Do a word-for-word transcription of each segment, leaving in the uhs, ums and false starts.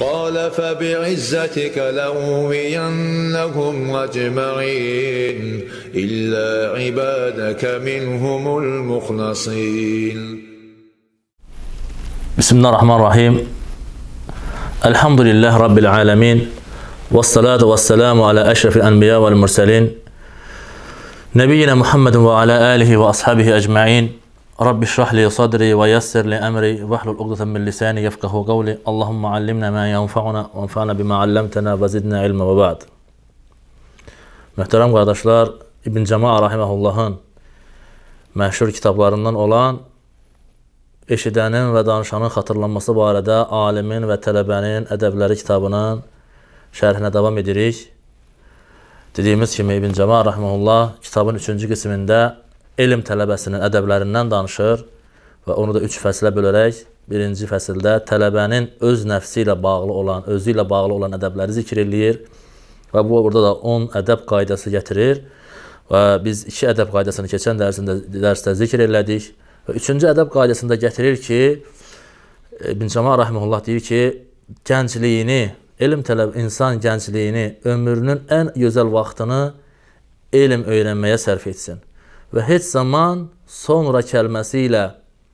قال فبعزتك لأغوينهم أجمعين إلا عبادك منهم المخلصين. بسم الله الرحمن الرحيم. الحمد لله رب العالمين والصلاة والسلام على أشرف الأنبياء والمرسلين نبينا محمد وعلى آله وأصحابه أجمعين. رب اشرح لي صدري ويسر لي أمري واحلل عقدة من لساني يفقهوا قولي. اللهم علمنا ما ينفعنا وانفعنا بما علمتنا وزدنا علما ve ba'd. Möhtərəm qardaşlar, İbn Cəma rahimehullahın məşhur kitablarından olan eşidənin və danışanın xatırlanması barədə alimin və tələbənin ədəbləri kitabının şərhinə davam edirik. Dediyimiz kimi İbn Cəma rahimehullah kitabın üçüncü qismində elm tələbəsinin ədəblərindən danışır və onu da üç fəslə bölərək birinci fəsildə tələbənin öz nəfsi ilə bağlı olan, özü ilə bağlı olan ədəbləri zikr eləyir və bu burada da on ədəb qaydası gətirir və biz iki ədəb qaydasını keçən dərsində, dərsdə zikr elədik və üçüncü ədəb qaydasında gətirir ki, İbn Cəma rahimehullah deyir ki, gəncliyini, elm tələb insan gəncliyini, ömrünün ən gözəl vaxtını elm öyrənməyə sərf etsin və heç zaman sonra kəlməsi ilə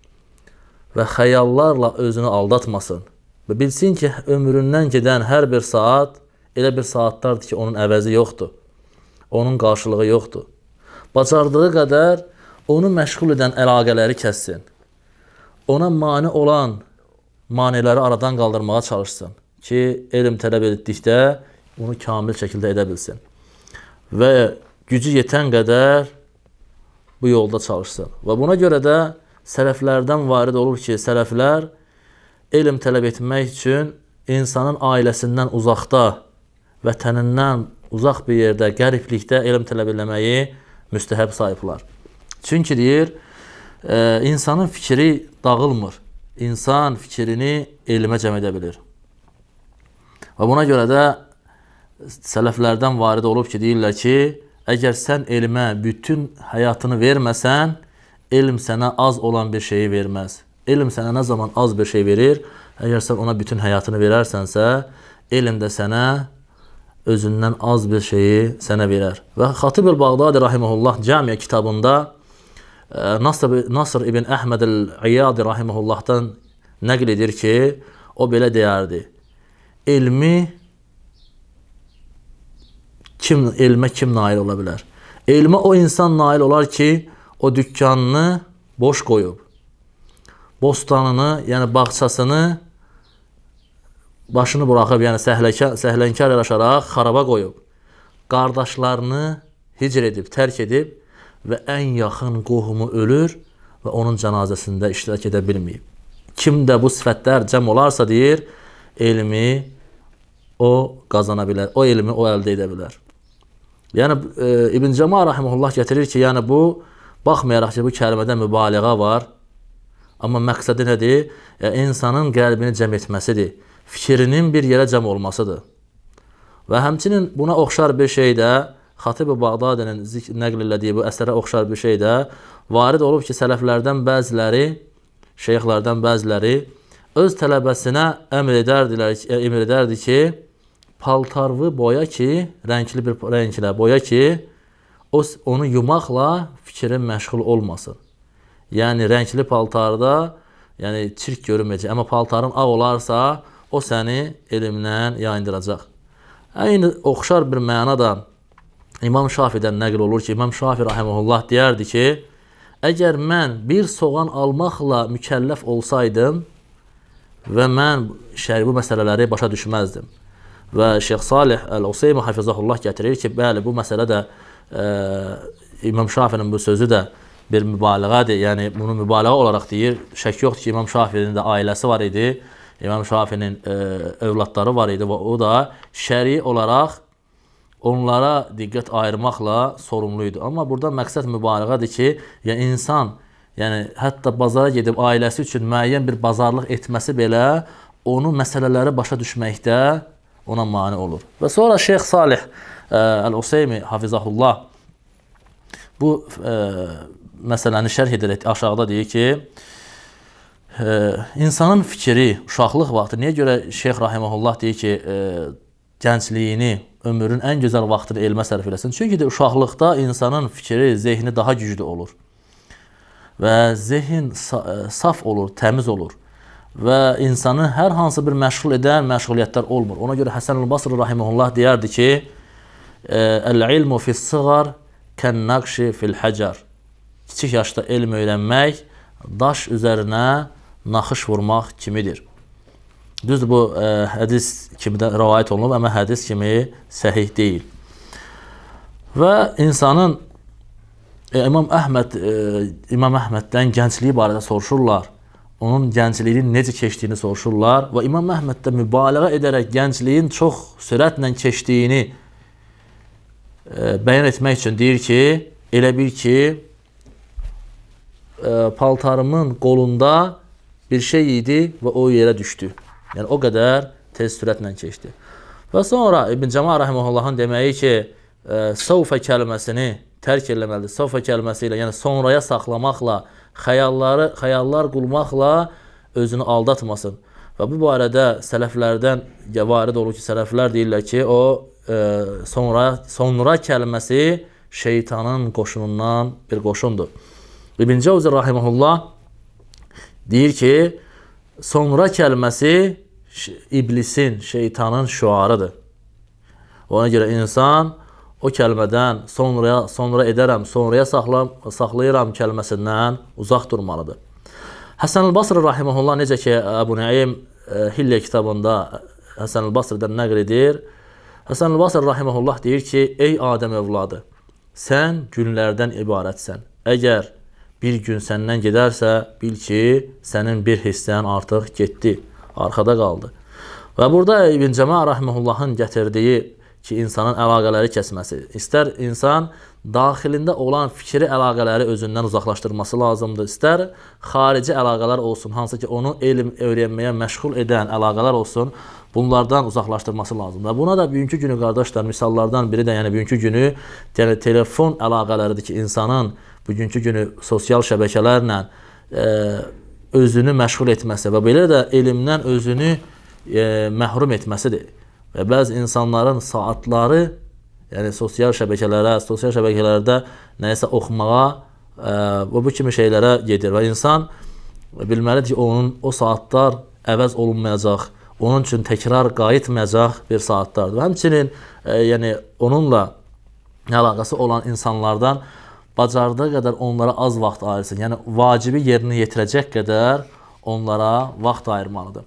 və xəyallarla özünü aldatmasın və bilsin ki, ömründən gedən hər bir saat elə bir saatlardır ki, onun əvəzi yoxdur, onun qarşılığı yoxdur. Bacardığı qədər onu məşğul edən əlaqələri kəssin, ona mane olan maneləri aradan qaldırmağa çalışsın ki, elm tələb etdikdə bunu kamil şəkildə edə bilsin və gücü yetən qədər bu yolda çalışsın. Və buna görə də sələflərdən varid olur ki, sələflər elm tələb etmək üçün insanın ailəsindən uzaqda, vətənindən uzaq bir yerdə, qəriblikdə elm tələb eləməyi müstəhəb sayıblar. Çünki deyir, e, insanın fikri dağılmır. İnsan fikrini elmə cəm edə bilir. Və buna görə də sələflərdən varid olub ki, deyirlər ki, əgər sən elmə bütün həyatını verməsən, elm sənə az olan bir şeyi verməz. Elm sənə nə zaman az bir şey verir? Əgər sən ona bütün həyatını verərsənsə, elm də sənə özündən az bir şeyi sənə verər. Və Xatib el-Bağdadi rahimehullah Camiə kitabında Nasr, Nasr ibn Əhməd el-İyadi rahimehullahdan nəql edir ki, o belə deyərdi. Elmi Kim, elmə kim nail ola bilər? Elmə o insan nail olar ki, o dükkanını boş qoyub, bostanını, yəni bağçasını başını buraxıb, yəni səhlənkar, səhlənkar yaraşaraq xaraba qoyub, qardaşlarını hicr edib, tərk edib və ən yaxın qohumu ölür və onun cənazəsində iştirak edə bilməyib. Kimdə bu sifətlər cəm olarsa deyir, elmi o qazana bilər, o elmi o əldə edə bilər. Yəni, e, İbn Cəma rahimehullah gətirir ki, yəni bu, baxmayaraq ki, bu kəlmədə mübaliğə var, amma məqsədi nədir? E, insanın qəlbini cəm etməsidir, fikrinin bir yerə cəm olmasıdır. Və həmçinin buna oxşar bir şey də, Xatib-i Bağdadinin nəql elədiyi bu əsərə oxşar bir şey də varid olub ki, sələflərdən bəziləri, şeyxlərdən bəziləri öz tələbəsinə əmr edərdilər, əmr edərdi ki, paltarlı boya ki, rəngli bir rənglə boya ki, o, onu yumaqla fikrin məşğul olmasın. Yəni, rəngli paltarda yəni, çirk görünməyəcək. Amma paltarın ağ olarsa, o səni elmdən yayındıracaq. Eyni oxşar bir mənada İmam Şafi'dən nəql olur ki, İmam Şafi rahimehullah deyərdi ki, əgər mən bir soğan almaqla mükəlləf olsaydım və mən şəri bu məsələləri başa düşməzdim. Və Şeyx Salih Əl-Useymi hafizahullah gətirir ki, bəli, bu məsələ də e, İmam Şafinin bu sözü də bir mübaliğədir. Yəni, bunu mübaliğə olaraq deyir. Şək yoxdur ki, İmam Şafinin də ailəsi var idi. İmam Şafinin e, övladları var idi və o da şəri olaraq onlara diqqət ayırmaqla sorumluydu. Amma burada məqsəd mübaliğədir ki, yəni insan, yəni hətta bazara gedib ailəsi üçün müəyyən bir bazarlıq etməsi belə onu məsələləri başa düşməkdə ona mane olur. Və sonra Şeyx Salih Əl-Useymi hafizahullah bu e, məsələni şərh edərək aşağıda deyir ki, insanın fikri, uşaqlıq vaxtı, niyə görə Şeyx Rahiməhullah deyir ki, e, gəncliyini, ömrün ən gözəl vaxtını elmə sərf eləsin? Çünki də uşaqlıqda insanın fikri, zehni daha güclü olur və zehin saf olur, təmiz olur və insanı hər hansı bir məşğul edən məşğuliyyətlər olmur. Ona görə Həsən el-Basri Rahiməhullah deyərdi ki, əl-ilmu fis-sığar kən-naqşi fil-həcər. Kiçik yaşda elm öyrənmək daş üzərinə naxış vurmaq kimidir. Düzdür, bu ə, hədis kimi də rivayət olunub, amma hədis kimi səhih deyil. Və insanın e, İmam Əhməd e, İmam Əhməddən gəncliyi barədə soruşurlar. Onun gəncliyinin necə keçdiyini soruşurlar və İmam Əhməd də mübaliğə edərək gəncliyin çox sürətlə keçdiyini e, bəyan etmək üçün deyir ki, elə bil ki, e, paltarımın qolunda bir şey idi və o yerə düşdü. Yəni, o qədər tez sürətlə keçdi. Və sonra İbn Cəma Rahiməhullahın deməyi ki, e, savfə kəlməsini tərk eləməlidir. Savfə kəlməsi ilə, yəni sonraya saxlamaqla, xəyalları, xəyallar qurmaqla özünü aldatmasın. Və bu barədə sələflərdən varid olur ki, sələflər deyirlər ki, o e, sonra, sonra kəlməsi şeytanın qoşunundan bir qoşundur. İbn Cəvzi Rahiməhullah deyir ki, sonra kəlməsi iblisin, şeytanın şüarıdır. Ona görə insan o kəlmədən sonraya, sonra edərəm, sonraya saxlam, saxlayıram kəlməsindən uzaq durmalıdır. Həsən el-Basri Rahiməhullah necə ki, Əbu Nəim e, Hilyə kitabında Həsən el-Basridən nəql edir. Həsən el-Basri Rahiməhullah deyir ki, ey Adəm övladı, sən günlərdən ibarətsən. Əgər bir gün səndən gedərsə, bil ki, sənin bir hissən artıq getdi, arxada qaldı. Və burada İbn Cəma Rahiməhullahın gətirdiyi ki, insanın əlaqələri kəsməsi, istər insan daxilində olan fikri əlaqələri özündən uzaqlaşdırması lazımdır, istər xarici əlaqələr olsun, hansı ki, onu elm öyrənməyə məşğul edən əlaqələr olsun, bunlardan uzaqlaşdırması lazımdır. Buna da bugünkü günü, qardaşlar, misallardan biri də, yəni bugünkü günü yəni, telefon əlaqələridir ki, insanın bugünkü günü sosial şəbəkələrlə e, özünü məşğul etməsi və belə də elmdən özünü e, məhrum etməsidir. Və bəzi insanların saatları, yəni sosial şəbəkələrə, sosial şəbəkələrdə nəyisə oxumağa e, və bu kimi şeylərə gedir və insan bilməlidir ki, onun o saatlar əvəz olunmayacaq, onun üçün təkrar qayıtmayacaq bir saatlardır. Həmçinin e, yəni, onunla əlaqəsi olan insanlardan bacardığı qədər onlara az vaxt ayırsın. Yəni, vacibi yerinə yetirəcək qədər onlara vaxt ayırmalıdır.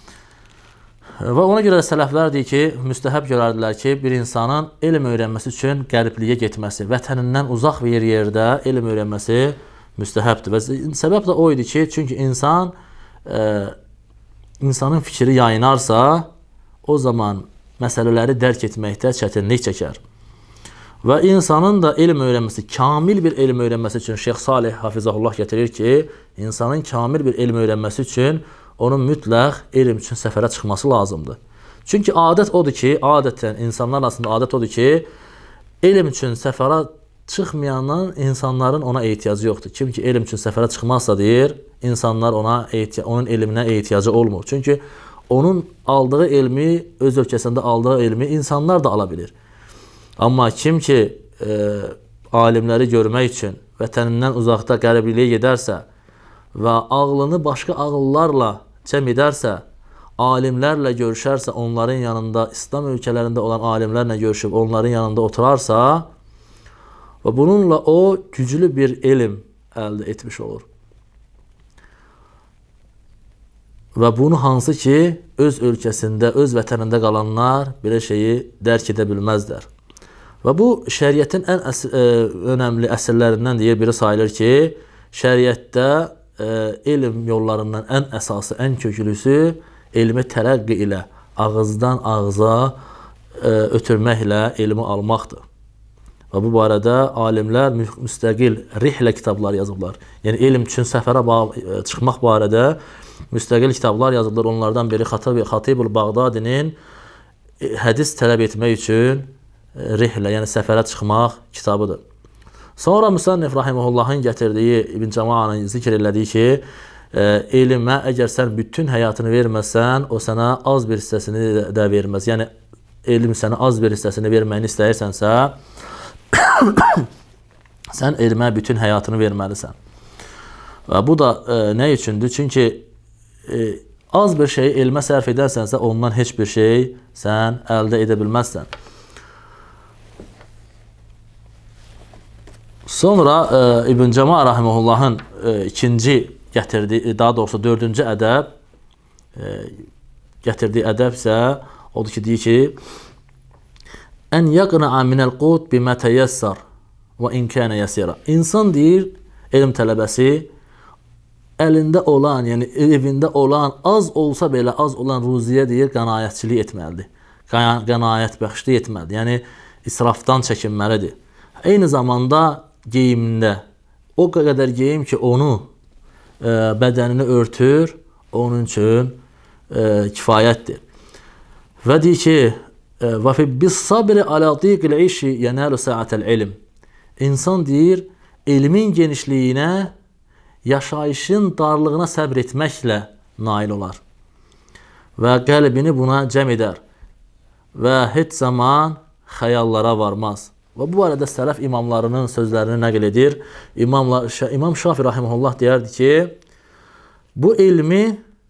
Və ona görə də sələflər deyir ki, müstəhəb görərdilər ki, bir insanın elm öyrənməsi üçün qəribliyə getməsi, vətənindən uzaq bir yerdə elm öyrənməsi müstəhəbdir. Və səbəb də o idi ki, çünki insan e, insanın fikri yayınarsa, o zaman məsələləri dərk etməkdə çətinlik çəkər. Və insanın da elm öyrənməsi, kamil bir elm öyrənməsi üçün Şeyx Salih Hafizəhullah gətirir ki, insanın kamil bir elm öyrənməsi üçün onun mütləq elm üçün səfərə çıxması lazımdır. Çünki adət odur ki, adətən insanlar arasında adət odur ki, elm üçün səfərə çıxmayandan insanların ona ehtiyacı yoxdur. Kim ki, elm üçün səfərə çıxmazsa deyir, insanlar ona onun elminə ehtiyacı olmur. Çünki onun aldığı elmi, öz ölkəsində aldığı elmi insanlar da ala bilir. Amma kim ki, e, alimləri görmək üçün vətənindən uzaqda qəribliyə gedərsə və ağlını başqa ağıllarla cəm edərsə, alimlərlə görüşərsə, onların yanında, İslam ölkələrində olan alimlərlə görüşüb, onların yanında oturarsa və bununla o güclü bir elm əldə etmiş olur. Və bunu hansı ki, öz ölkəsində, öz vətənində qalanlar belə şeyi dərk edə bilməzlər. Və bu, şəriətin ən əs ə, önəmli əsərlərindən deyir, biri sayılır ki, şəriətdə ə, elm yollarından ən əsası, ən köklüsü elmi tərəqqi ilə, ağızdan ağıza ə, ötürməklə elmi almaqdır. Və bu barədə alimlər müstəqil rihlə kitablar yazıblar. Yəni, elm üçün səfərə çıxmaq barədə müstəqil kitablar yazıblar. Onlardan biri Xatibul Bağdadinin hədis tələb etmək üçün rihlə, yəni səfərə çıxmaq kitabıdır. Sonra Müsannif Rahiməhullahın gətirdiyi, İbn Cəmanın zikr elədiyi ki, elmə əgər sən bütün həyatını verməsən, o sənə az bir hissəsini də verməz. Yəni, elm sənə az bir hissəsini verməyini istəyirsənsə, sən elmə bütün həyatını verməlisən. Və bu da e, nə üçündür? Çünki e, az bir şeyi elmə sərf edərsənsə, ondan heç bir şey sən əldə edə bilməzsən. Sonra e, İbn Cəma rahimehullahın e, ikinci gətirdiyi, daha doğrusu dördüncü ədəb, e, gətirdiyi ədəb isə odur ki, deyir ki, ən yaqna'a minəl qut bimə təyəssər və inkənə yəsirə. İnsan deyir, elm tələbəsi, əlində olan, yəni evində olan, az olsa belə az olan ruziyə deyir, qənaətçilik etməlidir. Qənaət bəxşli etməlidir. Yəni, israfdan çəkinməlidir. Eyni zamanda geyimində o qədər geyim ki, onu e, bədənini örtür, onun üçün e, kifayətdir. Və deyir ki, və fi bis sabri ala diqil işi yanalu sa'atel ilm. İnsan deyir, elmin genişliyinə, yaşayışın darlığına səbr etməklə nail olar. Və qəlbini buna cəm edər və heç zaman xəyallara varmaz. Və bu arada sələf imamlarının sözlərini nəql edir. İmamla, İmam Şafi rahimehullah deyərdi ki, bu elmi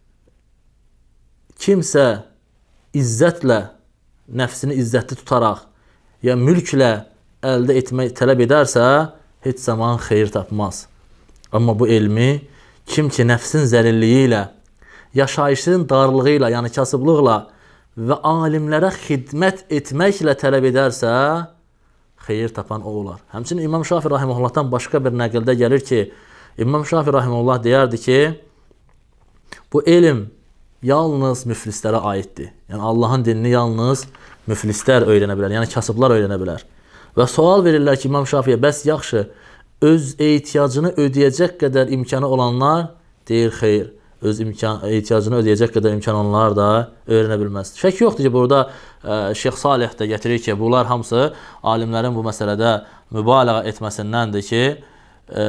kimsə izzətlə, nəfsini izzətli tutaraq, ya mülklə əldə etmək tələb edərsə, heç zaman xeyir tapmaz. Amma bu elmi kim ki nəfsin zəlilliyi ilə, yaşayışın darlığı ilə, yəni kasıblıqla və alimlərə xidmət etməklə tələb edərsə, xeyir tapan o olar. Həmçinin İmam Şafi rahimehullahdan başqa bir nəqildə gəlir ki, İmam Şafi rahimehullah deyərdi ki, bu elm yalnız müflislərə aiddir. Yəni Allahın dinini yalnız müflislər öyrənə bilər, yəni kasıblar öyrənə bilər. Və sual verirlər ki, İmam Şafiyə, bəs yaxşı, öz ehtiyacını ödəyəcək qədər imkanı olanlar deyir, xeyr, öz imkan, ehtiyacını ödəyəcək qədər imkan olanlar da öyrənə bilməz. Şək yoxdur ki, burada ə, Şeyx Salih də gətirir ki, bunlar hamısı alimlərin bu məsələdə mübaliğə etməsindəndir ki, ə,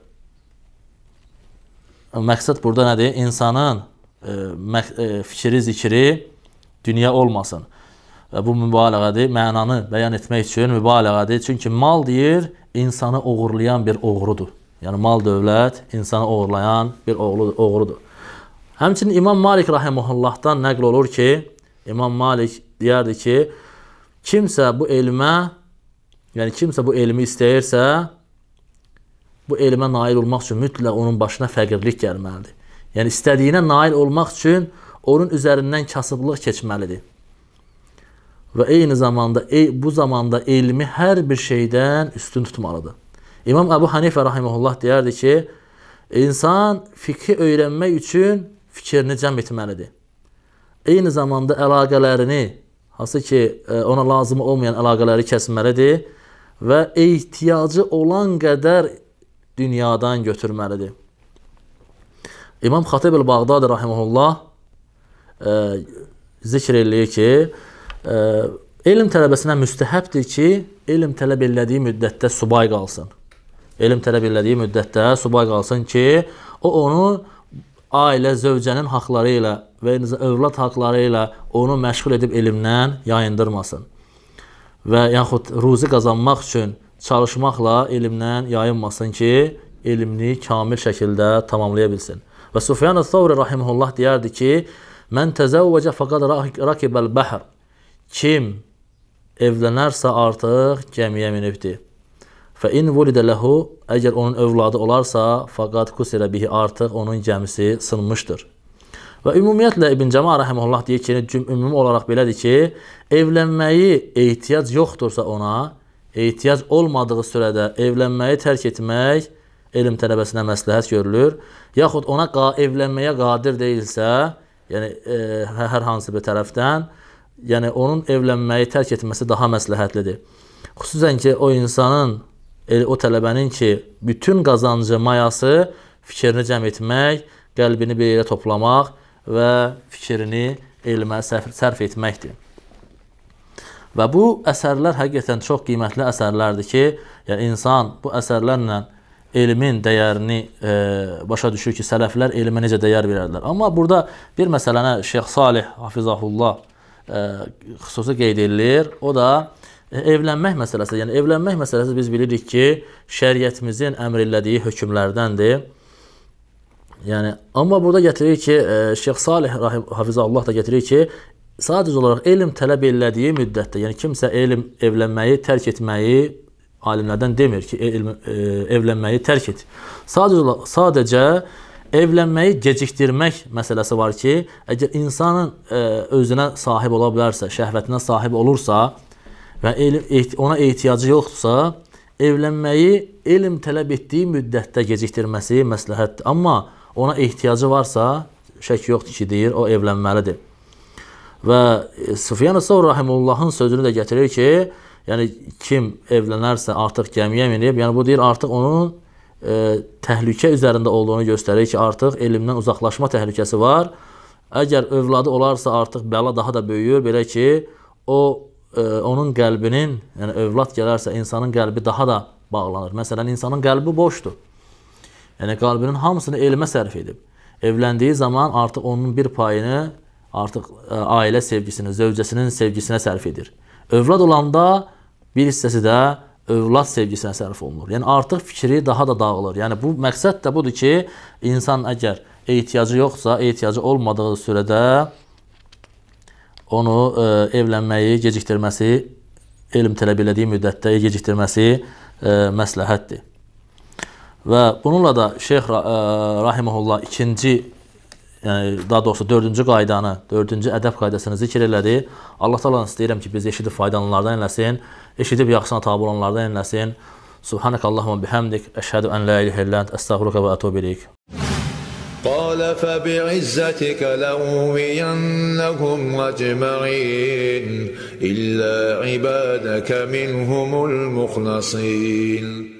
məqsəd burada nədir? İnsanın ə, məq, ə, fikri, zikri dünya olmasın. Və bu mübaliğədir, mənanı bəyan etmək üçün mübaliğədir. Çünki mal deyir, insanı oğurlayan bir oğrudur. Yəni mal dövlət insanı oğurlayan bir oğrudur. Həmçinin İmam Malik rahimehullahdan nəql olur ki, İmam Malik deyərdi ki, kimsə bu elmə, yəni kimsə bu elmi istəyirsə, bu elmə nail olmaq üçün mütləq onun başına fəqirlik gəlməlidir. Yəni istədiyinə nail olmaq üçün onun üzərindən kasıblıq keçməlidir. Və eyni zamanda bu zamanda elmi hər bir şeydən üstün tutmalıdır. İmam Əbu Hanifə rahimehullah deyərdi ki, insan fiqhi öyrənmək üçün fikrini cəm etməlidir. Eyni zamanda əlaqələrini, hansı ki ona lazım olmayan əlaqələri kəsməlidir və ehtiyacı olan qədər dünyadan götürməlidir. İmam Xatib el-Bağdadi rahimehullah e, zikr eləyir ki, e, elm tələbəsinə müstəhəbdir ki, elm tələb elədiyi müddətdə subay qalsın. Elm tələb elədiyi müddətdə subay qalsın ki, o onu ailə, zövcənin haqları ilə və övlad haqları ilə onu məşğul edib elmdən yayındırmasın. Və yaxud ruzi qazanmaq üçün çalışmaqla elmdən yayınmasın ki, elmini kamil şəkildə tamamlaya bilsin. Və Sufyan el-Thawri rahimehullah deyərdi ki, mən təzəvvəcə fəqad rakibəl bəhr. Kim evlənərsə artıq gəmiyə minibdir. Fə in vulidə ləhu, əgər onun övladı olarsa, fəqad kusirə bihi, artıq onun gəmisi sınmışdır. Və ümumiyyətlə İbn Cəma rahimehullah deyir ki, ümumi olaraq belədir ki, evlənməyi ehtiyac yoxdursa ona, ehtiyac olmadığı sürədə evlənməyi tərk etmək elm tələbəsinə məsləhət görülür. Yaxud ona evlənməyə qadir deyilsə, yəni e, hər hansı bir tərəfdən, yəni onun evlənməyi tərk etməsi daha məsləhətlidir. Xüsusən ki, o insanın, o tələbənin ki, bütün qazancı, mayası fikrini cəm etmək, qəlbini bir yerə toplamaq və fikrini elmə sərf etməkdir. Və bu əsərlər həqiqətən çox qiymətli əsərlərdir ki, yəni insan bu əsərlərlə elmin dəyərini e, başa düşür ki, sələflər elmə necə dəyər verərlər. Amma burada bir məsələni Şeyx Salih Hafizahullah e, xüsusi qeyd edilir. O da e, evlənmək məsələsi. Yəni evlənmək məsələsi biz bilirik ki, şəriətimizin əmr elədiyi hökmlərdəndir. Yəni amma burada gətirir ki, e, Şeyx Salih Hafizahullah da gətirir ki, sadəcə olaraq elm tələb elədiyi müddətdə, yəni kimsə elm evlənməyi tərk etməyi alimlərdən demir ki, elm, e, evlənməyi tərk et. Sadəcə, sadəcə evlənməyi gecikdirmək məsələsi var ki, əgər insanın e, özünə sahib ola bilərsə, şəhvətinə sahib olursa və elm, ona ehtiyacı yoxdursa, evlənməyi elm tələb etdiyi müddətdə gecikdirməsi məsləhətdir. Amma ona ehtiyacı varsa, şək yoxdur ki, deyir, o evlənməlidir. Və Süfyan-ı Savri Rahimullahın sözünü də gətirir ki, yəni kim evlənərsə artıq gəmiyə minib, yəni bu deyir artıq onun e, təhlükə üzərində olduğunu göstərir ki, artıq elmdən uzaqlaşma təhlükəsi var. Əgər övladı olarsa artıq bəla daha da böyüyür, belə ki, o e, onun qəlbinin, yəni övlad gələrsə insanın qəlbi daha da bağlanır. Məsələn, insanın qəlbi boşdur. Yəni qəlbinin hamısını elmə sərf edib. Evləndiyi zaman artıq onun bir payını artıq e, ailə sevgisini, zövcəsinin sevgisinə sərf edir. Övlad olanda bir hissəsi də övlad sevgisinə sərf olunur. Yəni artıq fikri daha da dağılır. Yəni bu məqsəd də budur ki, insan əgər ehtiyacı yoxsa, ehtiyacı olmadığı sürədə onu e, evlənməyi gecikdirməsi, elm tələb elədiyi müddətdə gecikdirməsi e, məsləhətdir. Və bununla da Şeyx e, Rahiməhullah ikinci, yəni daha doğrusu dördüncü qaydanı, dördüncü ədəb qaydasını zikr elədi. Allah Taala'dan istəyirəm ki, biz eşidib faydalananlardan eləsin, eşidib yaxşısına tabe olanlardan eləsin. Subhanakallahumma bihamdik, əşhədü ən la ilahe illə ent, əstəğfiruka və etûbü ileyk. قال فبعزتك لأغوينهم أجمعين إلا عبادك منهم المخلصين